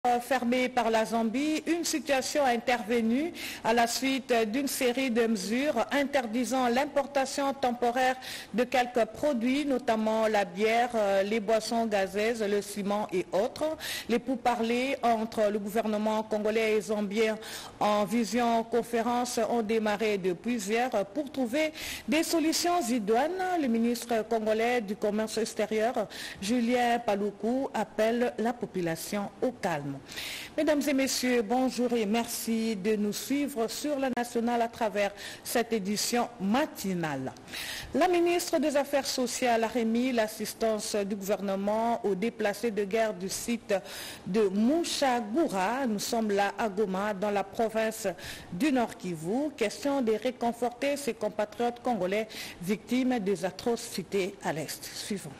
Fermée par la Zambie, une situation intervenue à la suite d'une série de mesures interdisant l'importation temporaire de quelques produits, notamment la bière, les boissons gazeuses, le ciment et autres. Les pourparlers entre le gouvernement congolais et zambien en visioconférence ont démarré depuis hier pour trouver des solutions idoines. Le ministre congolais du commerce extérieur, Julien Paluku, appelle la population au calme. Mesdames et messieurs, bonjour et merci de nous suivre sur la nationale à travers cette édition matinale. La ministre des Affaires sociales a remis l'assistance du gouvernement aux déplacés de guerre du site de Mushagura. Nous sommes là à Goma, dans la province du Nord Kivu. Question de réconforter ses compatriotes congolais victimes des atrocités à l'Est. Suivons.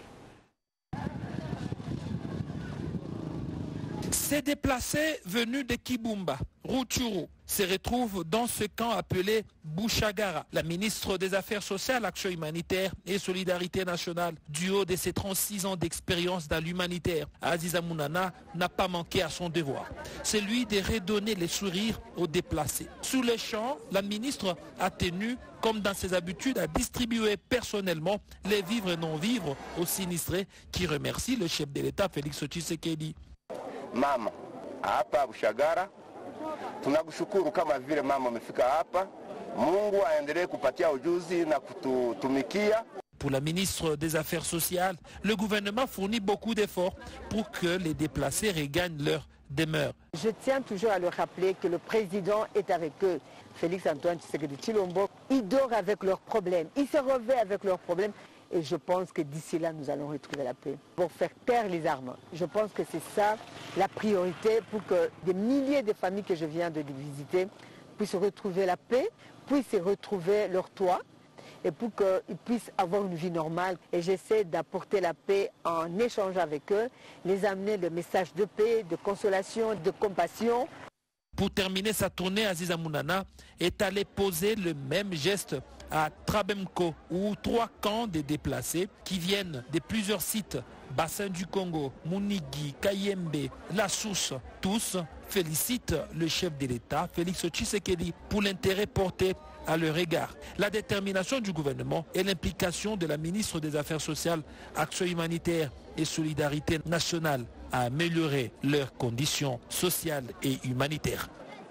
Ces déplacés venus de Kibumba, Rutshuru, se retrouvent dans ce camp appelé Bushagara. La ministre des Affaires sociales, Action humanitaire et Solidarité nationale, du haut de ses 36 ans d'expérience dans l'humanitaire, Aziza Mounana n'a pas manqué à son devoir, celui de redonner les sourires aux déplacés. Sous les champs, la ministre a tenu, comme dans ses habitudes, à distribuer personnellement les vivres et non-vivres aux sinistrés, qui remercient le chef de l'État, Félix Tshisekedi. Mama hapa Bushagara, tunakushukuru kama vile mama amefika hapa. Mungu aendelee kupatia ujuzi na kutumikia. Pour la ministre des Affaires sociales, le gouvernement fournit beaucoup d'efforts pour que les déplacés regagnent leur demeure. Je tiens toujours à le rappeler que le président est avec eux. Félix Antoine Tshisekedi Tshilombo, il dort avec leurs problèmes, il se revêt avec leurs problèmes. Et je pense que d'ici là, nous allons retrouver la paix pour faire taire les armes. Je pense que c'est ça la priorité pour que des milliers de familles que je viens de visiter puissent retrouver la paix, puissent retrouver leur toit et pour qu'ils puissent avoir une vie normale. Et j'essaie d'apporter la paix en échangeant avec eux, les amener le message de paix, de consolation, de compassion. Pour terminer sa tournée, Aziza Mounana est allé poser le même geste à Trabemko, où 3 camps de déplacés qui viennent de plusieurs sites, Bassin du Congo, Munigi, Kayembe, La Sousse, tous félicitent le chef de l'État, Félix Tshisekedi, pour l'intérêt porté à leur égard. La détermination du gouvernement et l'implication de la ministre des Affaires sociales, Action humanitaire et Solidarité nationale à améliorer leurs conditions sociales et humanitaires.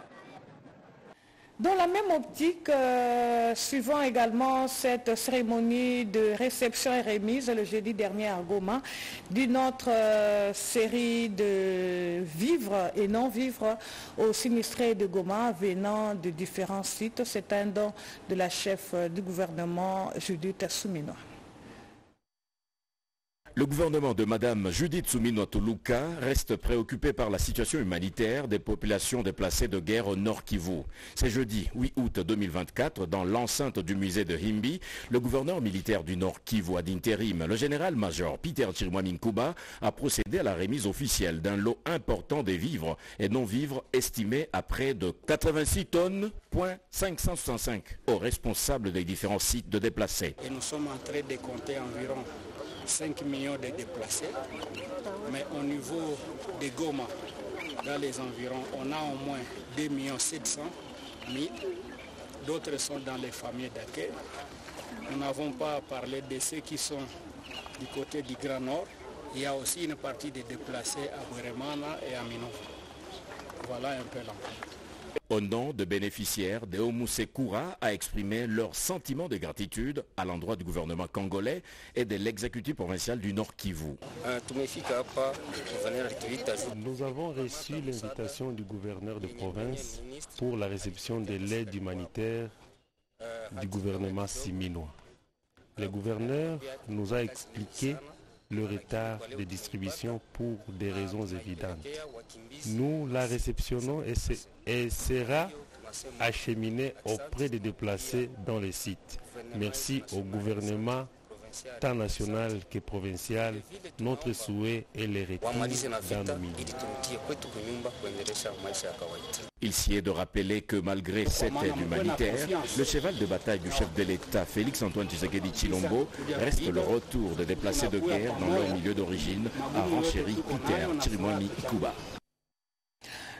Dans la même optique, suivant également cette cérémonie de réception et remise le jeudi dernier à Goma, d'une autre série de vivres et non-vivres aux sinistrés de Goma venant de différents sites. C'est un don de la chef du gouvernement, Judith Suminwa. Le gouvernement de Mme Judith Suminwa Tuluka reste préoccupé par la situation humanitaire des populations déplacées de guerre au Nord Kivu. C'est jeudi 8 août 2024, dans l'enceinte du musée de Himbi, le gouverneur militaire du Nord Kivu ad intérim, le général-major Peter Chirimwami Nkuba, a procédé à la remise officielle d'un lot important des vivres et non-vivres estimés à près de 86 tonnes, 565 aux responsables des différents sites de déplacés. Et nous sommes en train de compter environ 5 millions de déplacés, mais au niveau de Goma, dans les environs, on a au moins 2 700 000. D'autres sont dans les familles d'accueil. Nous n'avons pas parlé de ceux qui sont du côté du Grand Nord. Il y a aussi une partie des déplacés à Bweremana et à Minova. Voilà un peu l'enquête. Au nom de bénéficiaires, Deomu Sekura a exprimé leur sentiment de gratitude à l'endroit du gouvernement congolais et de l'exécutif provincial du Nord Kivu. Nous avons reçu l'invitation du gouverneur de province pour la réception de l'aide humanitaire du gouvernement siminois. Le gouverneur nous a expliqué le retard de distribution pour des raisons évidentes. Nous la réceptionnons et sera acheminée auprès des déplacés dans les sites. Merci au gouvernement tant national que provincial. Notre souhait est le retour dans nos milieux. Il s'y est de rappeler que malgré cette aide humanitaire, le cheval de bataille du chef de l'État, Félix Antoine Tshisekedi Tshilombo, reste le retour des déplacés de guerre dans leur milieu d'origine, a renchéri Peter Chirimwami Nkuba.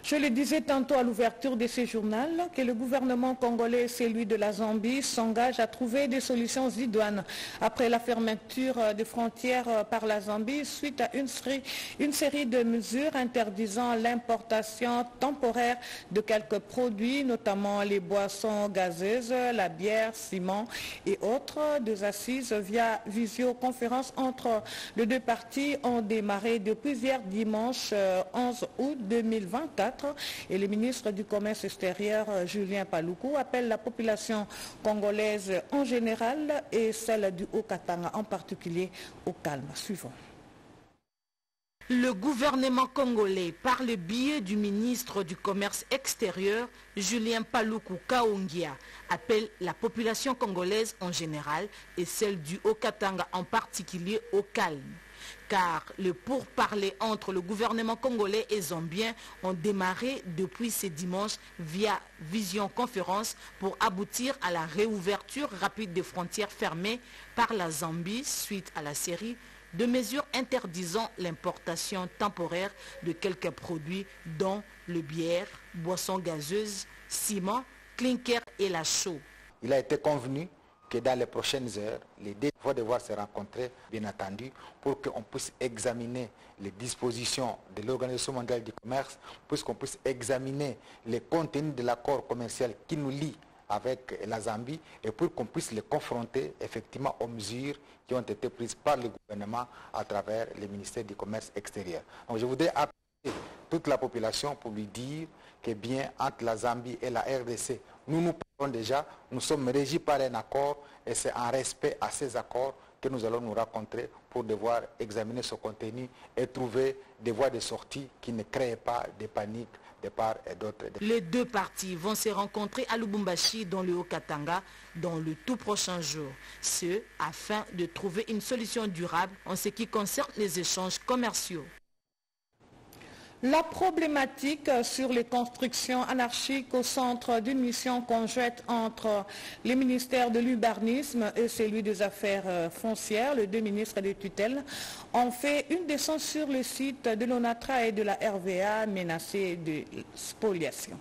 Je le disais tantôt à l'ouverture de ce journal que le gouvernement congolais et celui de la Zambie s'engagent à trouver des solutions idoines après la fermeture des frontières par la Zambie suite à une série de mesures interdisant l'importation temporaire de quelques produits, notamment les boissons gazeuses, la bière, ciment et autres. Deux assises via visioconférence entre les deux parties ont démarré depuis hier dimanche 11 août 2024. Et le ministre du Commerce extérieur, Julien Paluku, appelle la population congolaise en général et celle du Haut-Katanga en particulier au calme. Suivant. Le gouvernement congolais, par le biais du ministre du Commerce extérieur, Julien Paluku Kaongia, appelle la population congolaise en général et celle du Haut-Katanga en particulier au calme. Car le pourparlers entre le gouvernement congolais et zambien ont démarré depuis ce dimanche via visioconférence pour aboutir à la réouverture rapide des frontières fermées par la Zambie suite à la série de mesures interdisant l'importation temporaire de quelques produits dont le bière, boissons gazeuses, ciment, clinker et la chaux. Il a été convenu que dans les prochaines heures, les deux vont devoir se rencontrer, bien entendu, pour qu'on puisse examiner les dispositions de l'Organisation mondiale du commerce, puisqu'on puisse examiner les contenus de l'accord commercial qui nous lie avec la Zambie et pour qu'on puisse les confronter effectivement aux mesures qui ont été prises par le gouvernement à travers le ministère du Commerce extérieur. Donc je voudrais appeler toute la population pour lui dire que bien entre la Zambie et la RDC, nous parlons déjà, nous sommes régis par un accord et c'est en respect à ces accords que nous allons nous rencontrer pour devoir examiner ce contenu et trouver des voies de sortie qui ne créent pas de panique de part et d'autre. Les deux parties vont se rencontrer à Lubumbashi dans le Haut-Katanga dans le tout prochain jour. Ce, afin de trouver une solution durable en ce qui concerne les échanges commerciaux. La problématique sur les constructions anarchiques au centre d'une mission conjointe entre les ministères de l'urbanisme et celui des affaires foncières, les deux ministres de tutelle, ont fait une descente sur le site de l'ONATRA et de la RVA menacés de spoliation.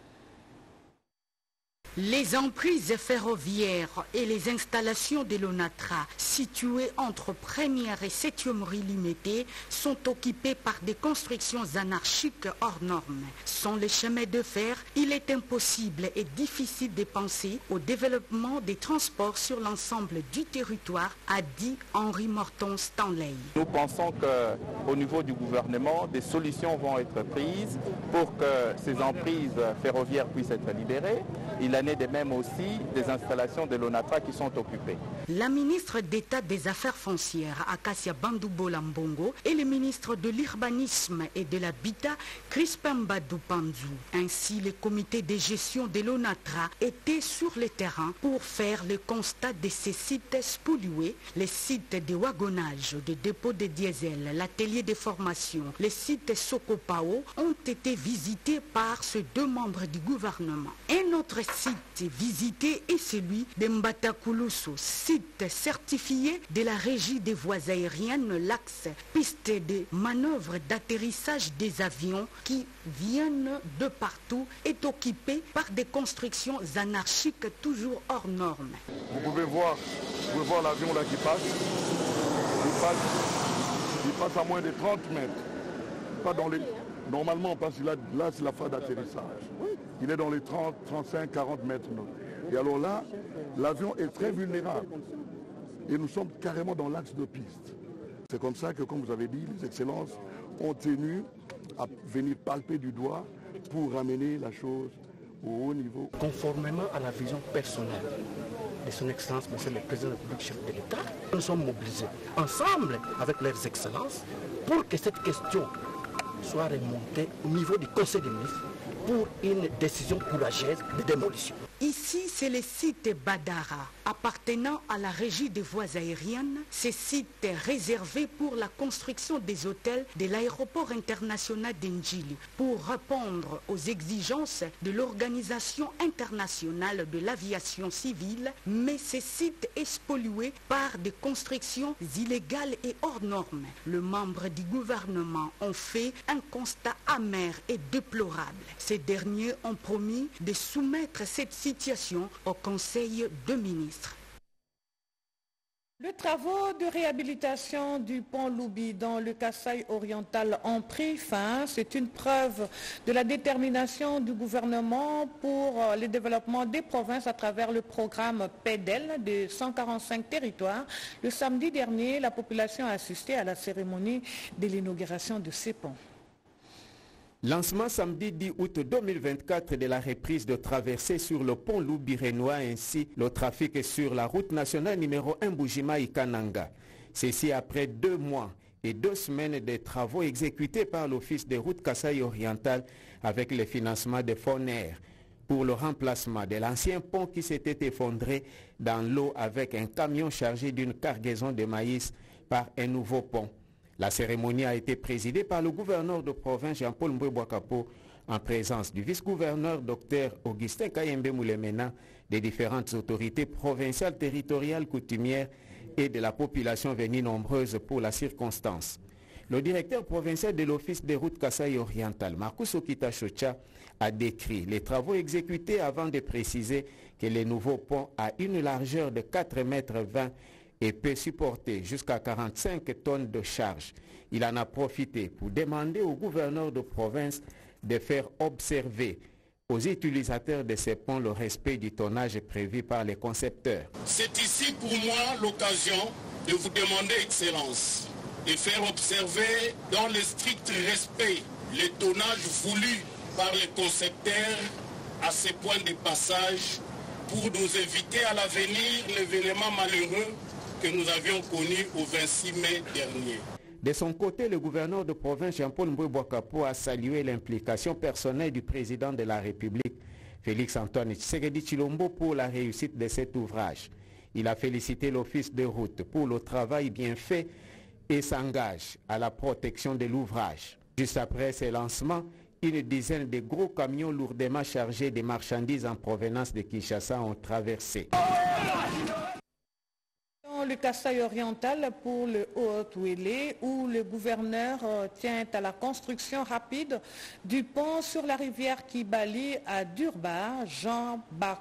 Les emprises ferroviaires et les installations de l'ONATRA situées entre 1er et 7e rue Limété sont occupées par des constructions anarchiques hors normes. Sans les chemins de fer, il est impossible et difficile de penser au développement des transports sur l'ensemble du territoire, a dit Henri Morton Stanley. Nous pensons qu'au niveau du gouvernement, des solutions vont être prises pour que ces emprises ferroviaires puissent être libérées. Il en est de même aussi des installations de l'ONATRA qui sont occupées. La ministre d'État des Affaires foncières, Akasia Bandoubo Lambongo, et le ministre de l'Urbanisme et de l'Habitat, Crispin Badou Panzou, ainsi le comité de gestion de l'ONATRA, étaient sur le terrain pour faire le constat de ces sites spoliés, les sites de wagonnage, de dépôt de diesel, l'atelier de formation, les sites Sokopao ont été visités par ces deux membres du gouvernement. Un autre site visité est celui de Mbatakulusu, site certifié de la régie des voies aériennes, l'axe piste de manœuvre d'atterrissage des avions qui viennent de partout, est occupé par des constructions anarchiques toujours hors normes. Vous pouvez voir l'avion là qui passe. Il passe à moins de 30 mètres. Pas dans les... Normalement, on passe là c'est la phase d'atterrissage. Il est dans les 30, 35, 40 mètres. Et alors là, l'avion est très vulnérable. Et nous sommes carrément dans l'axe de piste. C'est comme ça que, comme vous avez dit, les excellences ont tenu à venir palper du doigt pour ramener la chose au haut niveau. Conformément à la vision personnelle de son Excellence, Monsieur le Président de la République, chef de l'État, nous sommes mobilisés ensemble avec leurs excellences pour que cette question soit remontée au niveau du Conseil des ministres pour une décision courageuse de démolition. Ici, c'est le site Badara. Appartenant à la régie des voies aériennes, ce site est réservé pour la construction des hôtels de l'aéroport international d'Ndjili pour répondre aux exigences de l'Organisation internationale de l'aviation civile, mais ce site est spolié par des constructions illégales et hors normes. Les membres du gouvernement ont fait un constat amer et déplorable. Ces derniers ont promis de soumettre cette situation au Conseil des ministres. Les travaux de réhabilitation du pont Loubi dans le Kasaï oriental ont pris fin. C'est une preuve de la détermination du gouvernement pour le développement des provinces à travers le programme PEDEL de 145 territoires. Le samedi dernier, la population a assisté à la cérémonie de l'inauguration de ces ponts. Lancement samedi 10 août 2024 de la reprise de traversée sur le pont Loubi-Renois ainsi le trafic sur la route nationale numéro 1 Bujima-Ikananga. Ceci après 2 mois et 2 semaines de travaux exécutés par l'Office des routes Kasaï oriental avec le financement de FONER pour le remplacement de l'ancien pont qui s'était effondré dans l'eau avec un camion chargé d'une cargaison de maïs par un nouveau pont. La cérémonie a été présidée par le gouverneur de province Jean-Paul Mboué-Bouakapo en présence du vice-gouverneur Dr Augustin Kayembe Moulemena, des différentes autorités provinciales, territoriales, coutumières et de la population venue nombreuse pour la circonstance. Le directeur provincial de l'Office des routes Kasaï oriental, Marcus Okita Chocha, a décrit les travaux exécutés avant de préciser que le nouveau pont a une largeur de 4,20 mètres et peut supporter jusqu'à 45 tonnes de charge. Il en a profité pour demander au gouverneur de province de faire observer aux utilisateurs de ces ponts le respect du tonnage prévu par les concepteurs. C'est ici pour moi l'occasion de vous demander, Excellence, de faire observer dans le strict respect le tonnage voulu par les concepteurs à ces points de passage pour nous éviter à l'avenir l'événement malheureux que nous avions connu au 26 mai dernier. De son côté, le gouverneur de province Jean-Paul Mboué-Bouakapo a salué l'implication personnelle du président de la République, Félix-Antoine Tshisekedi Tshilombo, pour la réussite de cet ouvrage. Il a félicité l'Office de route pour le travail bien fait et s'engage à la protection de l'ouvrage. Juste après ce lancement, une dizaine de gros camions lourdement chargés de marchandises en provenance de Kinshasa ont traversé. Le Kasaï oriental pour le Haut-Ouélé où le gouverneur tient à la construction rapide du pont sur la rivière Kibali à Durba. Jean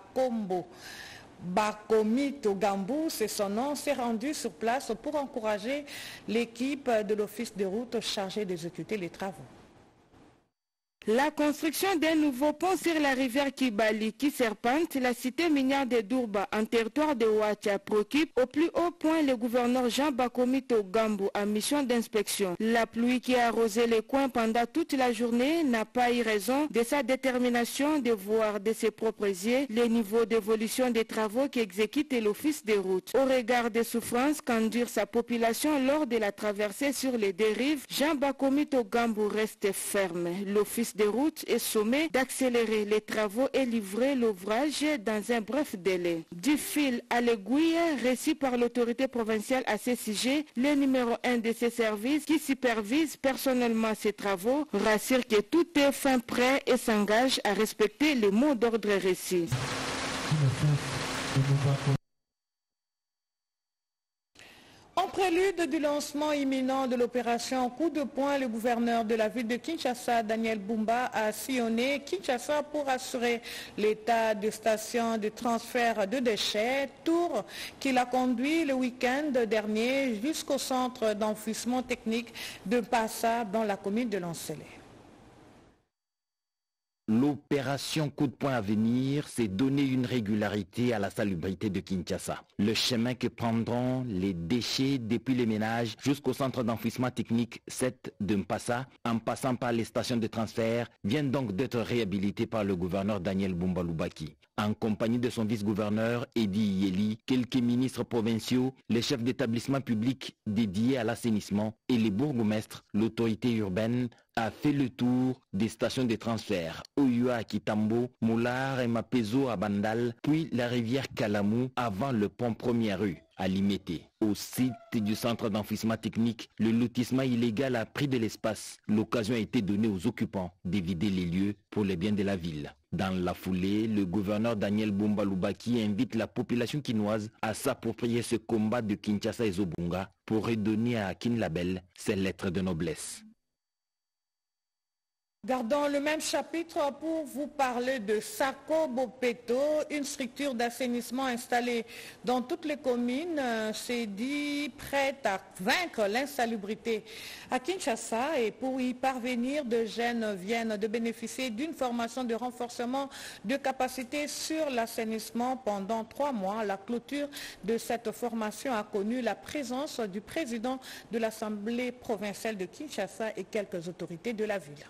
Bakomito Gambou, c'est son nom, s'est rendu sur place pour encourager l'équipe de l'Office de route chargée d'exécuter les travaux. La construction d'un nouveau pont sur la rivière Kibali qui serpente la cité minière de Durba en territoire de Ouacha préoccupe au plus haut point le gouverneur Jean Bakomito Gambou en mission d'inspection. La pluie qui a arrosé les coins pendant toute la journée n'a pas eu raison de sa détermination de voir de ses propres yeux les niveaux d'évolution des travaux qu'exécute l'Office des routes. Au regard des souffrances qu'endure sa population lors de la traversée sur les dérives, Jean Bakomito Gambou reste ferme. L'Office des routes est sommé d'accélérer les travaux et livrer l'ouvrage dans un bref délai. Du fil à l'aiguille, reçu par l'autorité provinciale à ce sujet, le numéro 1 de ces services qui supervise personnellement ces travaux rassure que tout est fin prêt et s'engage à respecter les mots d'ordre reçus. En prélude du lancement imminent de l'opération Coup de poing, le gouverneur de la ville de Kinshasa, Daniel Bumba, a sillonné Kinshasa pour assurer l'état de station de transfert de déchets, tour qu'il a conduit le week-end dernier jusqu'au centre d'enfouissement technique de Passa dans la commune de Lancelé. L'opération Coup de poing à venir, c'est donner une régularité à la salubrité de Kinshasa. Le chemin que prendront les déchets depuis les ménages jusqu'au centre d'enfouissement technique 7 de Mpassa, en passant par les stations de transfert, vient donc d'être réhabilité par le gouverneur Daniel Bumba Lubaki. En compagnie de son vice-gouverneur Edi Yeli, quelques ministres provinciaux, les chefs d'établissement public dédiés à l'assainissement et les bourgmestres, l'autorité urbaine, a fait le tour des stations de transfert Oyua à Kitambo, Moular et Mapezo à Bandal, puis la rivière Kalamou avant le pont Première Rue à Limete. Au site du centre d'enfouissement technique, le lotissement illégal a pris de l'espace. L'occasion a été donnée aux occupants d'évider les lieux pour le bien de la ville. Dans la foulée, le gouverneur Daniel Bumba Lubaki invite la population quinoise à s'approprier ce combat de Kinshasa et Zobunga pour redonner à Kin Label ses lettres de noblesse. Gardons le même chapitre pour vous parler de Sako Bopeto, une structure d'assainissement installée dans toutes les communes, s'est dit prête à vaincre l'insalubrité à Kinshasa, et pour y parvenir, de jeunes viennent de bénéficier d'une formation de renforcement de capacité sur l'assainissement pendant 3 mois. La clôture de cette formation a connu la présence du président de l'Assemblée provinciale de Kinshasa et quelques autorités de la ville.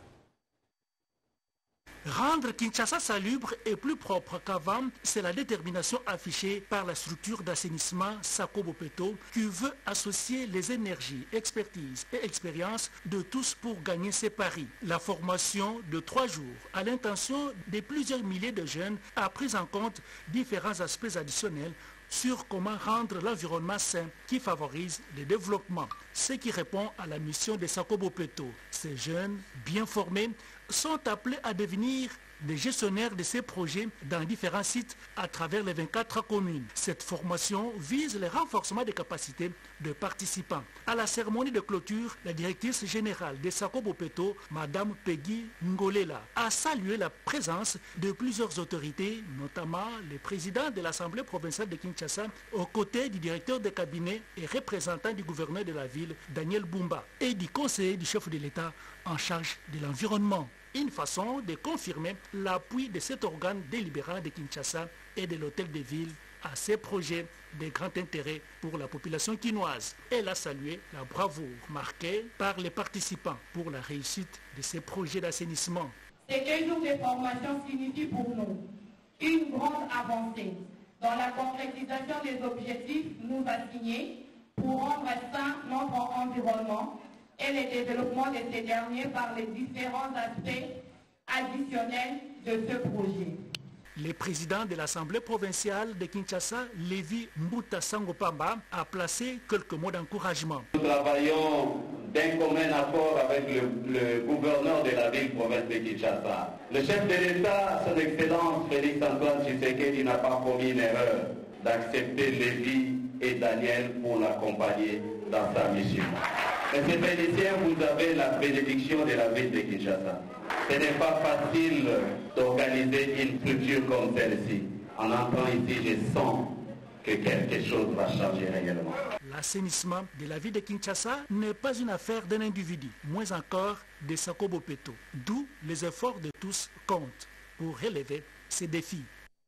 Rendre Kinshasa salubre et plus propre qu'avant, c'est la détermination affichée par la structure d'assainissement Sako Bopeto qui veut associer les énergies, expertises et expériences de tous pour gagner ses paris. La formation de 3 jours à l'intention de plusieurs milliers de jeunes a pris en compte différents aspects additionnels sur comment rendre l'environnement sain qui favorise le développement, ce qui répond à la mission de Sako Bopeto. Ces jeunes, bien formés, sont appelés à devenir des gestionnaires de ces projets dans différents sites à travers les 24 communes. Cette formation vise le renforcement des capacités de participants. À la cérémonie de clôture, la directrice générale de Sako Bopeto, Madame Peggy Ngolela, a salué la présence de plusieurs autorités, notamment le président de l'Assemblée provinciale de Kinshasa, aux côtés du directeur de cabinet et représentant du gouverneur de la ville, Daniel Bumba, et du conseiller du chef de l'État en charge de l'environnement. Une façon de confirmer l'appui de cet organe délibérant de Kinshasa et de l'hôtel de ville à ces projets de grand intérêt pour la population quinoise. Elle a salué la bravoure marquée par les participants pour la réussite de ces projets d'assainissement. Ces 15 jours de formation signifient pour nous une grande avancée dans la concrétisation des objectifs nous assignés pour rendre sain notre environnement et le développement de ces derniers par les différents aspects additionnels de ce projet. Le président de l'Assemblée provinciale de Kinshasa, Lévi Mbuta Sangopamba, a placé quelques mots d'encouragement. Nous travaillons d'un commun accord avec le gouverneur de la ville province de Kinshasa. Le chef de l'État, son Excellence Félix Antoine Tshisekedi, n'a pas commis une erreur d'accepter Lévi et Daniel pour l'accompagner dans sa mission. Monsieur le Félicien, vous avez la bénédiction de la ville de Kinshasa. Ce n'est pas facile d'organiser une structure comme celle-ci. En entrant ici, je sens que quelque chose va changer réellement. L'assainissement de la ville de Kinshasa n'est pas une affaire d'un individu, moins encore de Sako Bopeto. D'où les efforts de tous comptent pour relever ces défis.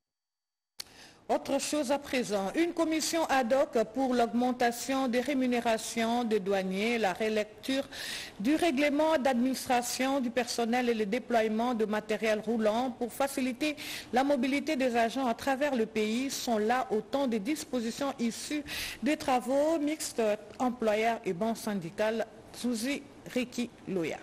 Autre chose à présent, une commission ad hoc pour l'augmentation des rémunérations des douaniers, la relecture du règlement d'administration du personnel et le déploiement de matériel roulant pour faciliter la mobilité des agents à travers le pays sont là autant de dispositions issues des travaux mixtes employeurs et banques syndicales. Suzy Riki Loya.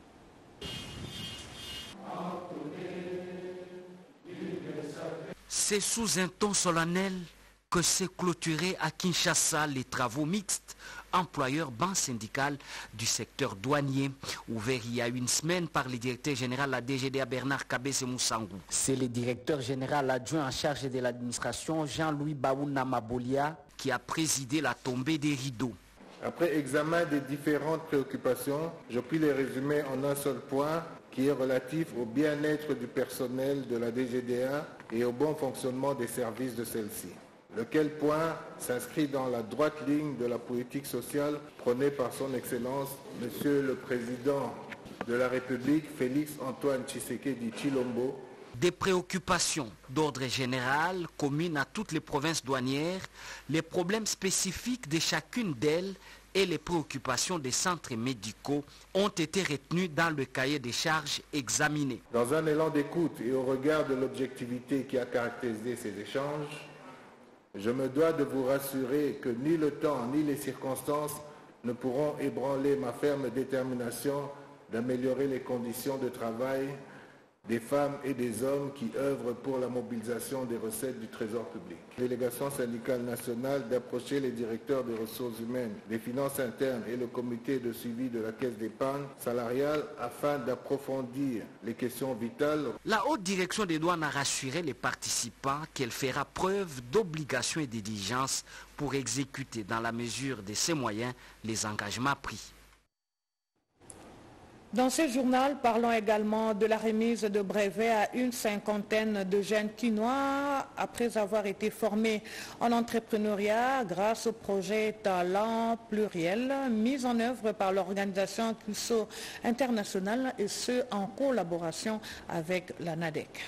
C'est sous un ton solennel que s'est clôturé à Kinshasa les travaux mixtes employeurs-banques syndicales du secteur douanier, ouvert il y a une semaine par le directeur général de la DGDA Bernard Kabese Moussangou. C'est le directeur général adjoint en charge de l'administration Jean-Louis Baouna Mabolia qui a présidé la tombée des rideaux. Après examen des différentes préoccupations, je puis les résumer en un seul point qui est relatif au bien-être du personnel de la DGDA et au bon fonctionnement des services de celle-ci. Lequel point s'inscrit dans la droite ligne de la politique sociale prônée par son Excellence, Monsieur le Président de la République, Félix Antoine Tshisekedi Tshilombo. Des préoccupations d'ordre général communes à toutes les provinces douanières, les problèmes spécifiques de chacune d'elles et les préoccupations des centres médicaux ont été retenus dans le cahier des charges examiné. Dans un élan d'écoute et au regard de l'objectivité qui a caractérisé ces échanges, je me dois de vous rassurer que ni le temps ni les circonstances ne pourront ébranler ma ferme détermination d'améliorer les conditions de travail des femmes et des hommes qui œuvrent pour la mobilisation des recettes du Trésor public. Délégation syndicale nationale d'approcher les directeurs des ressources humaines, des finances internes et le comité de suivi de la caisse d'épargne salariale afin d'approfondir les questions vitales. La haute direction des douanes a rassuré les participants qu'elle fera preuve d'obligation et de diligence pour exécuter dans la mesure de ses moyens les engagements pris. Dans ce journal, parlons également de la remise de brevets à une cinquantaine de jeunes Quinois après avoir été formés en entrepreneuriat grâce au projet Talent Pluriel mis en œuvre par l'organisation CUSO International et ce en collaboration avec la NADEC.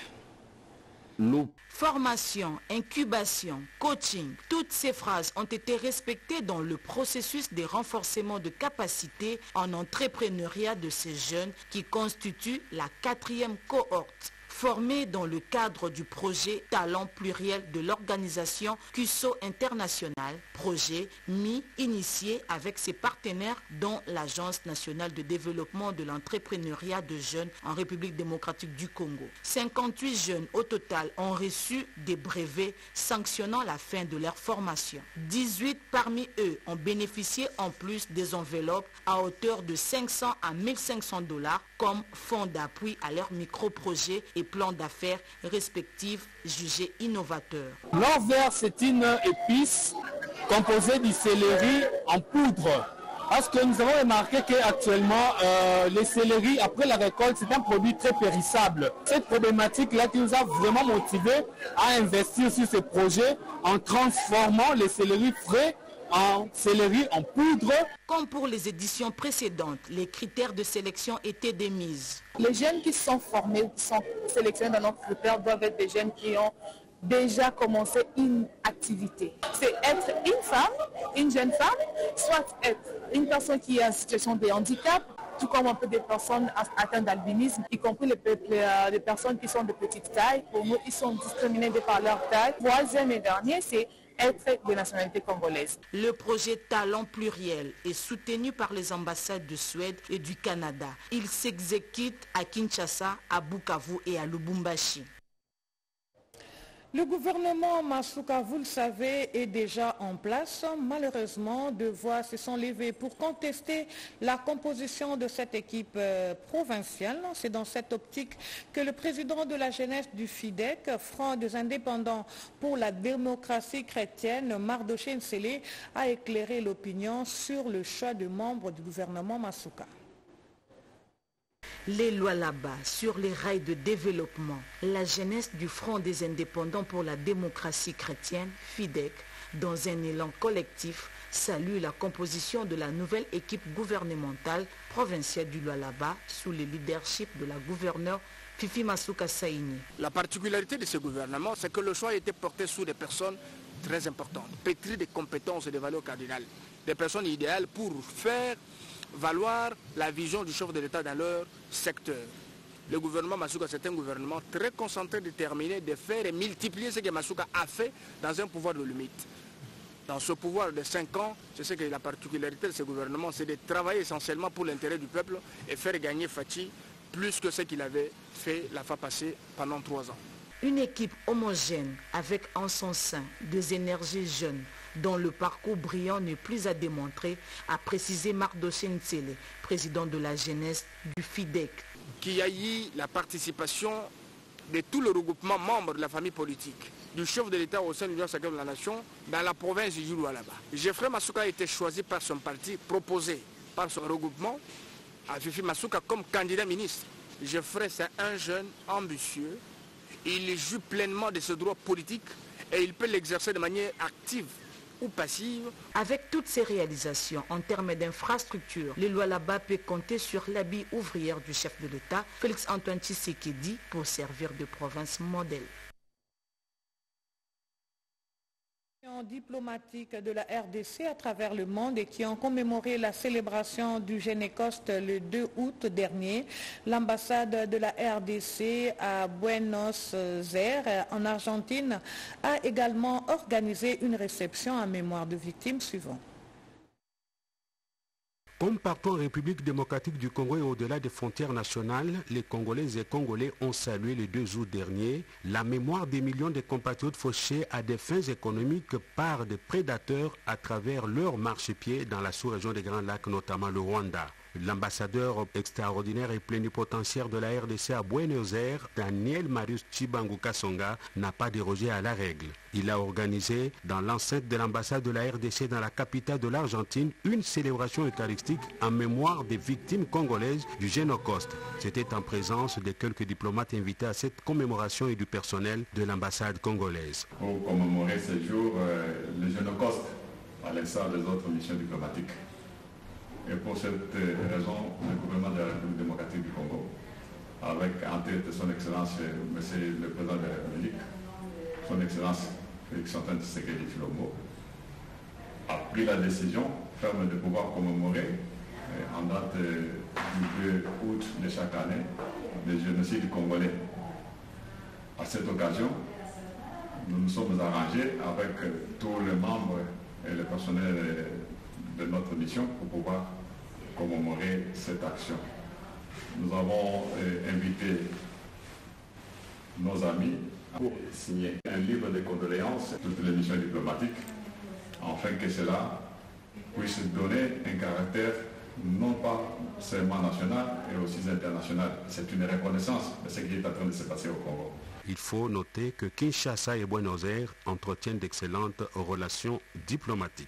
Formation, incubation, coaching, toutes ces phrases ont été respectées dans le processus de renforcement de capacités en entrepreneuriat de ces jeunes qui constituent la 4e cohorte. Formés dans le cadre du projet Talent Pluriel de l'organisation CUSO International, projet initié avec ses partenaires dont l'Agence nationale de développement de l'entrepreneuriat de jeunes en République démocratique du Congo. 58 jeunes au total ont reçu des brevets sanctionnant la fin de leur formation. 18 parmi eux ont bénéficié en plus des enveloppes à hauteur de 500 à 1500 $ comme fonds d'appui à leurs micro-projets et plans d'affaires respectifs jugés innovateurs. L'or vert, c'est une épice composée du céleri en poudre. Parce que nous avons remarqué qu'actuellement, les céleris, après la récolte, c'est un produit très périssable. Cette problématique-là qui nous a vraiment motivés à investir sur ce projet en transformant les céleris frais en céleri en poudre. Comme pour les éditions précédentes, les critères de sélection étaient démises. Les jeunes qui sont formés, qui sont sélectionnés dans notre critère doivent être des jeunes qui ont déjà commencé une activité. C'est être une femme, une jeune femme, soit être une personne qui est en situation de handicap, tout comme un peu des personnes atteintes d'albinisme, y compris les personnes qui sont de petite taille. Pour nous, ils sont discriminés de par leur taille. Troisième et dernier, c'est être de nationalité congolaise. Le projet Talent Pluriel est soutenu par les ambassades de Suède et du Canada. Il s'exécute à Kinshasa, à Bukavu et à Lubumbashi. Le gouvernement Masuka, vous le savez, est déjà en place. Malheureusement, deux voix se sont levées pour contester la composition de cette équipe provinciale. C'est dans cette optique que le président de la jeunesse du FIDEC, Front des indépendants pour la démocratie chrétienne, Mardoché Nsele, a éclairé l'opinion sur le choix de membres du gouvernement Masuka. Les lois là-bas sur les rails de développement, la jeunesse du Front des indépendants pour la démocratie chrétienne, FIDEC, dans un élan collectif, salue la composition de la nouvelle équipe gouvernementale provinciale du Lualaba sous le leadership de la gouverneure Fifi Masuka Saini. La particularité de ce gouvernement, c'est que le choix a été porté sur des personnes très importantes, pétries de compétences et de valeurs cardinales, des personnes idéales pour faire valoir la vision du chef de l'État dans leur secteur. Le gouvernement Masuka, c'est un gouvernement très concentré, déterminé de faire et multiplier ce que Masuka a fait dans un pouvoir de limite. Dans ce pouvoir de 5 ans, je sais que la particularité de ce gouvernement, c'est de travailler essentiellement pour l'intérêt du peuple et faire gagner Fachi plus que ce qu'il avait fait la fois passée pendant 3 ans. Une équipe homogène avec en son sein des énergies jeunes dont le parcours brillant n'est plus à démontrer, a précisé Mardoché Nsele, président de la jeunesse du FIDEC. Qu'il y a eu la participation de tout le regroupement membre de la famille politique, du chef de l'État au sein de l'Union sacrée de la Nation, dans la province du Lualaba. Geoffrey Masuka a été choisi par son parti, proposé par son regroupement à Fifi Masuka comme candidat ministre. Geoffrey, c'est un jeune ambitieux. Il joue pleinement de ses droits politiques et il peut l'exercer de manière active ou passive. Avec toutes ces réalisations en termes d'infrastructures, le Lualaba peut compter sur l'habit ouvrière du chef de l'État, Félix Antoine Tshisekedi, pour servir de province modèle. Diplomatiques de la RDC à travers le monde et qui ont commémoré la célébration du Génécoste le 2 août dernier. L'ambassade de la RDC à Buenos Aires, en Argentine, a également organisé une réception en mémoire de victimes suivantes. Comme partout en République démocratique du Congo et au-delà des frontières nationales, les Congolaises et Congolais ont salué le 2 août dernier la mémoire des millions de compatriotes fauchés à des fins économiques par des prédateurs à travers leur marchepied dans la sous-région des Grands Lacs, notamment le Rwanda. L'ambassadeur extraordinaire et plénipotentiaire de la RDC à Buenos Aires, Daniel Marius Chibangu Kasonga, n'a pas dérogé à la règle. Il a organisé dans l'enceinte de l'ambassade de la RDC dans la capitale de l'Argentine une célébration eucharistique en mémoire des victimes congolaises du Génocide. C'était en présence de quelques diplomates invités à cette commémoration et du personnel de l'ambassade congolaise. Pour commémorer ce jour, le Génocide, à l'instar des autres missions diplomatiques. Et pour cette raison, le gouvernement de la République démocratique du Congo, avec en tête son Excellence, Monsieur le Président de la République, son Excellence Félix-Antoine Tshisekedi Tshilombo, a pris la décision ferme de pouvoir commémorer en date du 2 août de chaque année le génocide congolais. À cette occasion, nous nous sommes arrangés avec tous les membres et le personnel de notre mission pour pouvoir commémorer cette action. Nous avons invité nos amis pour signer un livre de condoléances, toutes les missions diplomatiques, afin que cela puisse donner un caractère non pas seulement national, mais aussi international. C'est une reconnaissance de ce qui est en train de se passer au Congo. Il faut noter que Kinshasa et Buenos Aires entretiennent d'excellentes relations diplomatiques.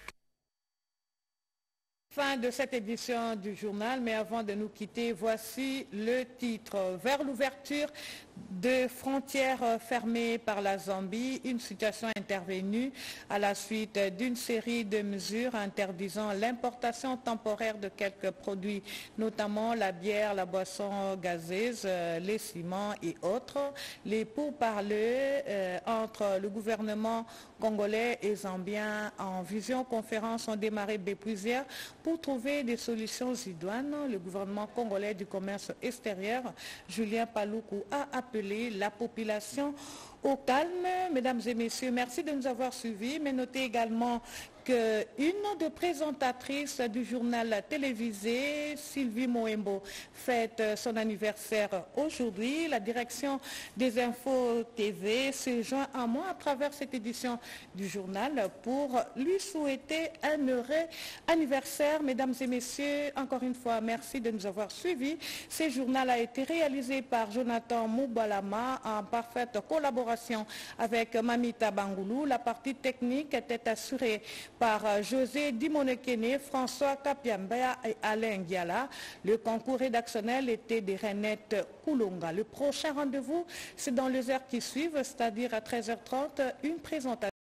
Fin de cette édition du journal, mais avant de nous quitter, voici le titre. Vers l'ouverture de frontières fermées par la Zambie, une situation intervenue à la suite d'une série de mesures interdisant l'importation temporaire de quelques produits, notamment la bière, la boisson gazeuse, les ciments et autres. Les pourparlers entre le gouvernement congolais et zambien en visioconférence ont démarré plusieurs pour trouver des solutions idoines. Le gouvernement congolais du commerce extérieur, Julien Paluku, a appelé la population au calme. Mesdames et messieurs, merci de nous avoir suivis, mais notez également qu'une des présentatrices du journal télévisé, Sylvie Moembo, fête son anniversaire aujourd'hui. La direction des infos TV se joint à moi à travers cette édition du journal pour lui souhaiter un heureux anniversaire. Mesdames et messieurs, encore une fois, merci de nous avoir suivis. Ce journal a été réalisé par Jonathan Moubalama en parfaite collaboration avec Mamita Bangoulou. La partie technique était assurée par José Dimonekene, François Kapiambea et Alain Diala. Le concours rédactionnel était de Renette Koulonga. Le prochain rendez-vous, c'est dans les heures qui suivent, c'est-à-dire à 13h30, une présentation.